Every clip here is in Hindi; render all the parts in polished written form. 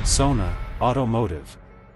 Sona Automotive.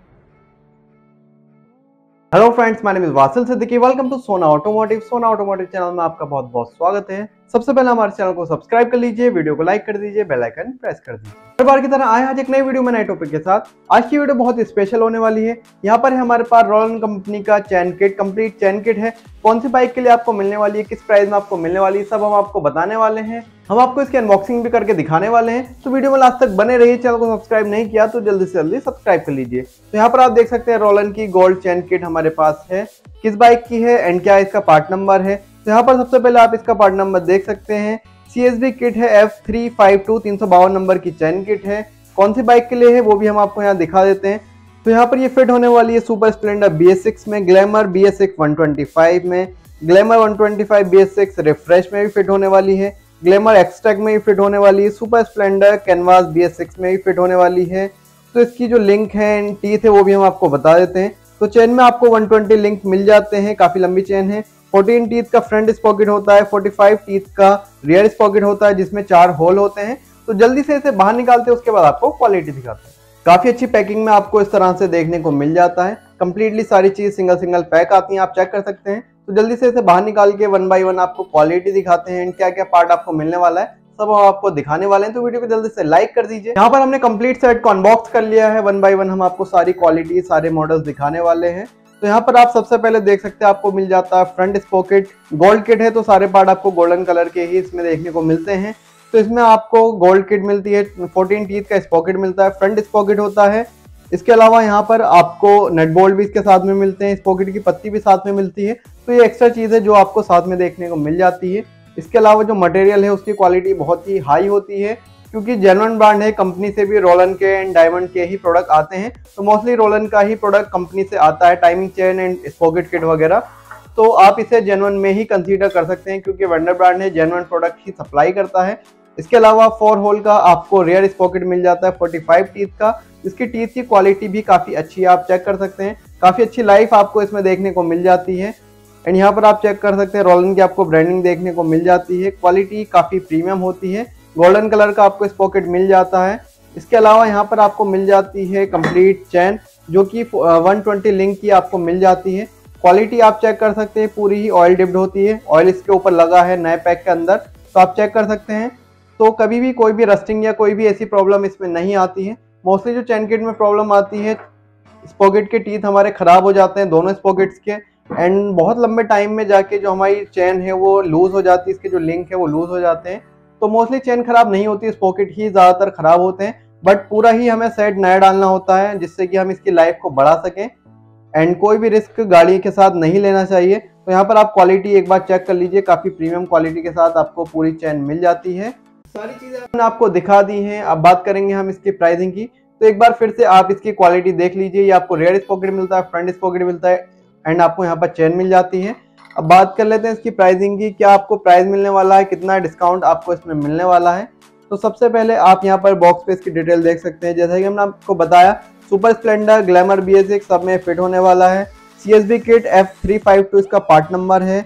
Hello friends, my name is Wasil Siddiqui. Welcome to Sona Automotive. Sona Automotive channel में आपका बहुत बहुत स्वागत है। सबसे पहले हमारे चैनल को सब्सक्राइब कर लीजिए, वीडियो को लाइक कर दीजिए, बेल आइकन प्रेस कर दीजिए। हर बार की तरह आए आज एक नई वीडियो में नए टॉपिक के साथ। आज की वीडियो बहुत स्पेशल होने वाली है। यहाँ पर हमारे पास रॉलन कंपनी का chain kit, complete chain kit है। कौन सी बाइक के लिए आपको मिलने वाली है, किस प्राइस में आपको मिलने वाली है, सब हम आपको बताने वाले हैं। हम आपको इसकी अनबॉक्सिंग भी करके दिखाने वाले हैं, तो वीडियो में लास्ट तक बने रहिए। चैनल को सब्सक्राइब नहीं किया तो जल्दी से जल्दी सब्सक्राइब कर लीजिए। तो यहाँ पर आप देख सकते हैं रॉलन की गोल्ड चैन किट हमारे पास है। किस बाइक की है एंड क्या इसका पार्ट नंबर है, तो यहाँ पर सबसे पहले आप इसका पार्ट नंबर देख सकते हैं। CSB किट है F352 352 नंबर की चैन किट है। कौन सी बाइक के लिए है वो भी हम आपको यहाँ दिखा देते हैं। तो यहाँ पर ये फिट होने वाली है सुपर स्प्लेंडर BS6 में, ग्लैमर BS6 125 में, ग्लैमर 125 BS6 रिफ्रेश में भी फिट होने वाली है, ग्लैमर एक्सट्रैक में भी फिट होने वाली है, सुपर स्प्लेंडर कैनवास BS6 में भी फिट होने वाली है। तो इसकी जो लिंक है एंड टीथ है वो भी हम आपको बता देते हैं। तो चेन में आपको 120 लिंक मिल जाते हैं, काफी लंबी चेन है। 14 टीथ का फ्रंट स्पॉकेट होता है, 45 टीथ का रियर स्पॉकेट होता है जिसमें 4 होल होते हैं। तो जल्दी से इसे बाहर निकालते हैं, उसके बाद आपको क्वालिटी दिखाते हैं। काफी अच्छी पैकिंग में आपको इस तरह से देखने को मिल जाता है। कंप्लीटली सारी चीज सिंगल सिंगल पैक आती है, आप चेक कर सकते हैं। तो जल्दी से इसे बाहर निकाल के 1 बाय 1 आपको क्वालिटी दिखाते हैं एंड क्या क्या पार्ट आपको मिलने वाला है सब हम आपको दिखाने वाले हैं। तो वीडियो को जल्दी से लाइक कर दीजिए। यहाँ पर हमने कंप्लीट सेट को अनबॉक्स कर लिया है। 1 बाय 1 हम आपको सारी क्वालिटी, सारे मॉडल्स दिखाने वाले हैं। तो यहाँ पर आप सबसे पहले देख सकते हैं आपको मिल जाता है फ्रंट स्पॉकेट। गोल्ड किट है तो सारे पार्ट आपको गोल्डन कलर के ही इसमें देखने को मिलते हैं। तो इसमें आपको गोल्ड किट मिलती है, 14 टीथ का स्पॉकेट मिलता है, फ्रंट स्पॉकेट होता है। इसके अलावा यहाँ पर आपको नट बोल्ट भी इसके साथ में मिलते हैं, स्पॉकेट की पत्ती भी साथ में मिलती है। तो ये एक्स्ट्रा चीज़ है जो आपको साथ में देखने को मिल जाती है। इसके अलावा जो मटेरियल है उसकी क्वालिटी बहुत ही हाई होती है, क्योंकि जेन्युइन ब्रांड है। कंपनी से भी रोलन के एंड डायमंड के ही प्रोडक्ट आते हैं, तो मोस्टली रोलन का ही प्रोडक्ट कंपनी से आता है, timing chain and sprocket kit वगैरह। तो आप इसे जेन्युइन में ही कंसीडर कर सकते हैं, क्योंकि वेंडर ब्रांड है, जेन्युइन प्रोडक्ट ही सप्लाई करता है। इसके अलावा 4 होल का आपको रियर स्पॉकेट मिल जाता है 45 टीथ का, जिसकी टीथ की क्वालिटी भी काफी अच्छी है, आप चेक कर सकते हैं। काफी अच्छी लाइफ आपको इसमें देखने को मिल जाती है। एंड यहाँ पर आप चेक कर सकते हैं रोलन की आपको ब्रांडिंग देखने को मिल जाती है। क्वालिटी काफी प्रीमियम होती है। गोल्डन कलर का आपको स्पॉकेट मिल जाता है। इसके अलावा यहाँ पर आपको मिल जाती है कंप्लीट चैन, जो कि 120 लिंक की आपको मिल जाती है। क्वालिटी आप चेक कर सकते हैं, पूरी ही ऑयल डिप्ड होती है। ऑयल इसके ऊपर लगा है नए पैक के अंदर, तो आप चेक कर सकते हैं। तो कभी भी कोई भी रस्टिंग या कोई भी ऐसी प्रॉब्लम इसमें नहीं आती है। मोस्टली जो चैन किट में प्रॉब्लम आती है, स्पॉकेट के टीथ हमारे खराब हो जाते हैं दोनों स्पॉकेट्स के, एंड बहुत लंबे टाइम में जाके जो हमारी चेन है वो लूज हो जाती है, इसके जो लिंक है वो लूज हो जाते हैं। तो मोस्टली चेन खराब नहीं होती, स्पॉकेट ही ज्यादातर खराब होते हैं। बट पूरा ही हमें सेट नया डालना होता है, जिससे कि हम इसकी लाइफ को बढ़ा सकें। एंड कोई भी रिस्क गाड़ी के साथ नहीं लेना चाहिए। तो यहाँ पर आप क्वालिटी एक बार चेक कर लीजिए, काफी प्रीमियम क्वालिटी के साथ आपको पूरी चेन मिल जाती है। सारी चीजें हमने आपको दिखा दी हैं। अब बात करेंगे हम इसकी प्राइसिंग की। तो एक बार फिर से आप इसकी क्वालिटी देख लीजिए। ये आपको रियर स्पॉकेट मिलता है, फ्रंट स्पॉकेट मिलता है एंड आपको यहाँ पर चेन मिल जाती है। अब बात कर लेते हैं इसकी प्राइसिंग की, क्या आपको प्राइस मिलने वाला है, कितना डिस्काउंट आपको इसमें मिलने वाला है। तो सबसे पहले आप यहाँ पर बॉक्स पे इसकी डिटेल देख सकते हैं। जैसा कि हमने आपको बताया, सुपर स्प्लेंडर, ग्लैमर BS6 सब में फिट होने वाला है। CSB किट F352 इसका पार्ट नंबर है।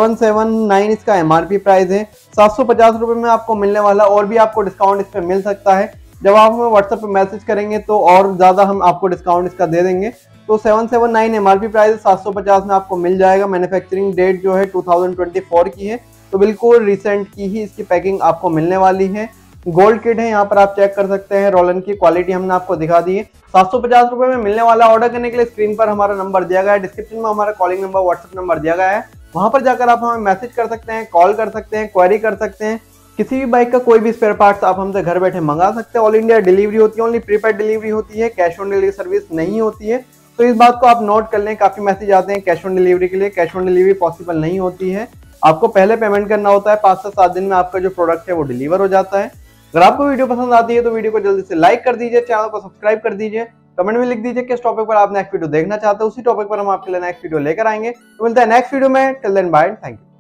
779 इसका MRP प्राइस है। 750 रुपये में आपको मिलने वाला, और भी आपको डिस्काउंट इस पर मिल सकता है। जब आप हमें व्हाट्सएप पे मैसेज करेंगे तो और ज़्यादा हम आपको डिस्काउंट इसका दे देंगे। तो 779 MRP प्राइस, 750 में आपको मिल जाएगा। मैन्युफैक्चरिंग डेट जो है 2024 की है, तो बिल्कुल रिसेंट की ही इसकी पैकिंग आपको मिलने वाली है। गोल्ड किट है, यहाँ पर आप चेक कर सकते हैं। रोलन की क्वालिटी हमने आपको दिखा दी है। 750 रुपये में मिलने वाला। ऑर्डर करने के लिए स्क्रीन पर हमारा नंबर दिया गया है, डिस्क्रिप्शन में हमारा कॉलिंग नंबर, व्हाट्सएप नंबर दिया गया है। वहां पर जाकर आप हमें मैसेज कर सकते हैं, कॉल कर सकते हैं, क्वेरी कर सकते हैं। किसी भी बाइक का कोई भी स्पेयर पार्ट्स आप हमसे घर बैठे मंगा सकते हैं। ऑल इंडिया डिलीवरी होती है, ओनली प्रीपेड डिलीवरी होती है, कैश ऑन डिलीवरी सर्विस नहीं होती है। तो इस बात को आप नोट कर लें। काफी मैसेज आते हैं कैश ऑन डिलीवरी के लिए, कैश ऑन डिलीवरी पॉसिबल नहीं होती है। आपको पहले पेमेंट करना होता है, 5 से 7 दिन में आपका जो प्रोडक्ट है वो डिलीवर हो जाता है। अगर आपको वीडियो पसंद आती है तो वीडियो को जल्दी से लाइक कर दीजिए, चैनल को सब्सक्राइब कर दीजिए, कमेंट में लिख दीजिए किस टॉपिक पर आप नेक्स्ट वीडियो देखना चाहते हो। उसी टॉपिक पर हम आपके लिए नेक्स्ट वीडियो लेकर आएंगे। तो मिलते हैं नेक्स्ट वीडियो में। Till then bye, thank you.